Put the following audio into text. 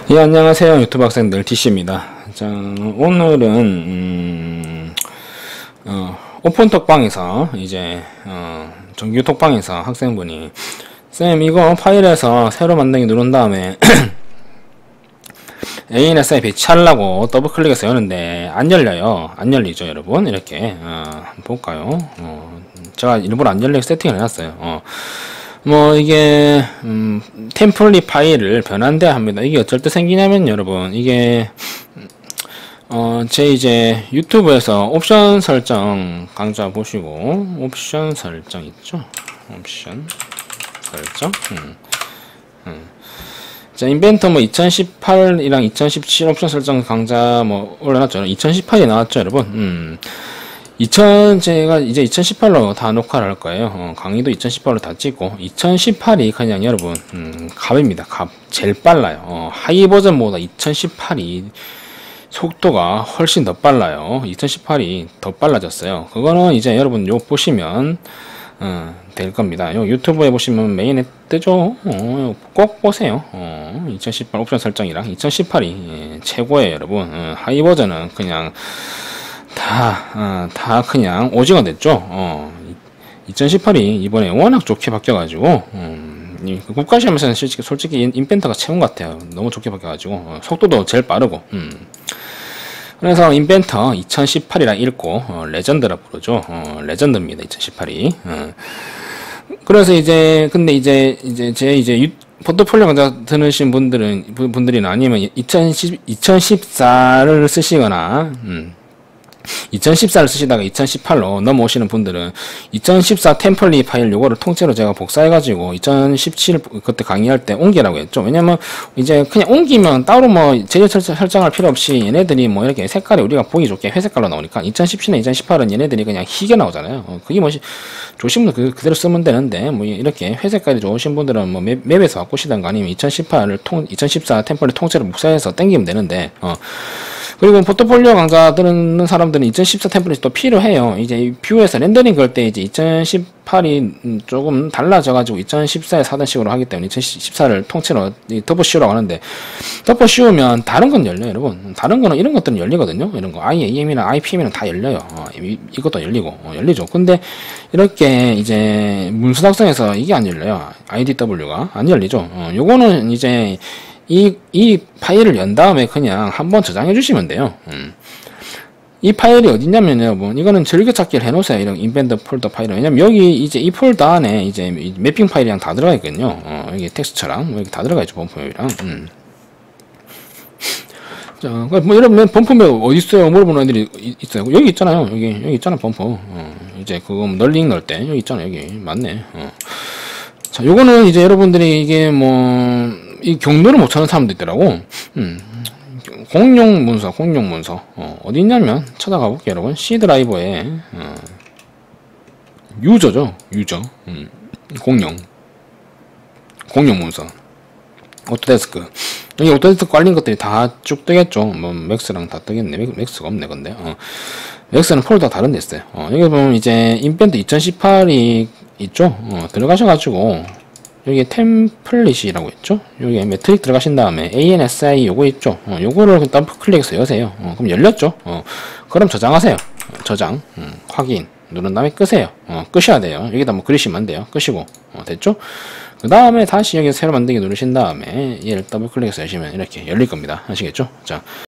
예, 안녕하세요. 유튜브 학생들 DC입니다. 자, 오늘은 오픈톡방에서 이제 정규 톡방에서 학생분이 쌤 이거 파일에서 새로 만들기 누른 다음에 ANSI 배치하려고 더블 클릭해서 여는데 안 열려요. 안 열리죠, 여러분. 이렇게 볼까요? 제가 일부러 안 열리게 세팅을 해놨어요. 뭐 이게 템플릿 파일을 변환돼야 합니다. 이게 어쩔 때 생기냐면 여러분, 이게 제 이제 유튜브에서 옵션 설정 강좌 보시고, 옵션 설정 있죠? 옵션 설정. 자, 인벤터 뭐 2018이랑 2017 옵션 설정 강좌 뭐 올려놨죠. 2018이 나왔죠, 여러분. 제가 이제 2018로 다 녹화를 할 거예요. 강의도 2018로 다 찍고, 2018이 그냥 여러분, 갑입니다. 갑. 제일 빨라요. 하이 버전보다 2018이 속도가 훨씬 더 빨라요. 2018이 더 빨라졌어요. 그거는 이제 여러분 요 보시면, 될 겁니다. 요 유튜브에 보시면 메인에 뜨죠? 꼭 보세요. 2018 옵션 설정이랑 2018이 최고예요, 여러분. 하이 버전은 그냥, 다 그냥 오징어 됐죠. 2018이 이번에 워낙 좋게 바뀌어가지고, 국가시험에서는 솔직히 인벤터가 최고인 것 같아요. 너무 좋게 바뀌어가지고, 속도도 제일 빠르고, 그래서 인벤터 2018이라 읽고, 레전드라 부르죠. 레전드입니다, 2018이. 그래서 근데 이제 포트폴리오 강좌 들으신 분들이나 아니면 2014를 쓰시거나, 2014를 쓰시다가 2018로 넘어오시는 분들은 2014 템플릿 파일 요거를 통째로 제가 복사해가지고 2017 그때 강의할 때 옮기라고 했죠. 왜냐면 이제 그냥 옮기면 따로 뭐 제조 설정할 필요 없이 얘네들이 뭐 이렇게 색깔이 우리가 보기 좋게 회색깔로 나오니까 2017년 2018은 얘네들이 그냥 희게 나오잖아요. 그게 뭐 좋으신 분들 그대로 쓰면 되는데, 뭐 이렇게 회색깔이 좋으신 분들은 뭐 맵에서 바꾸시던가 아니면 2014 템플릿 통째로 복사해서 땡기면 되는데, 그리고 포트폴리오 강좌 듣는 사람들은 2014 템플릿이 또 필요해요. 이제 뷰에서 렌더링 걸 때 이제 2018이 조금 달라져가지고 2014에 사던 식으로 하기 때문에 2014를 통째로 덮어 씌우라고 하는데, 덮어 씌우면 다른 건 열려요, 여러분. 다른 거는 이런 것들은 열리거든요. 이런 거 IAM이나 IPM이나 다 열려요. 이것도 열리고, 열리죠. 근데 이렇게 이제 문서 작성에서 이게 안 열려요. IDW가 안 열리죠. 요거는 이제 이 파일을 연 다음에 그냥 한번 저장해 주시면 돼요. 이 파일이 어딨냐면 여러분, 이거는 즐겨찾기를 해놓으세요. 이런 인벤터 폴더 파일은. 왜냐면 여기 이제 이 폴더 안에 이제 매핑 파일이랑 다 들어가 있거든요. 여기 텍스처랑 여기 다 들어가 있죠, 범프맵이랑. 자, 뭐 여러분 범프맵 어디 있어요? 물어보는 애들이 있어요. 여기 있잖아요. 여기 있잖아, 범프. 이제 그거 널링 넣을 때 여기 있잖아, 여기 맞네. 자, 요거는 이제 여러분들이 이게 뭐 이 경로를 못 찾는 사람도 있더라고. 공용 문서. 어디 있냐면, 찾아가 볼게요, 여러분. C 드라이버에, 유저죠, 유저. 공용 문서. 오토데스크. 여기 오토데스크 깔린 것들이 다 쭉 뜨겠죠. 뭐, 맥스랑 다 뜨겠네. 맥스가 없네, 근데. 맥스는 폴더가 다른 데 있어요. 여기 보면 이제, 인벤트 2018이 있죠. 들어가셔가지고, 여기 템플릿이라고 있죠. 여기 매트릭 들어가신 다음에 ANSI 요거 있죠. 요거를 더블 클릭해서 여세요. 그럼 열렸죠. 그럼 저장하세요. 저장, 확인 누른 다음에 끄세요. 끄셔야 돼요. 여기다 뭐 그리시면 안 돼요. 끄시고, 됐죠. 그 다음에 다시 여기 새로 만들기 누르신 다음에 얘를 더블 클릭해서 여시면 이렇게 열릴 겁니다. 아시겠죠? 자.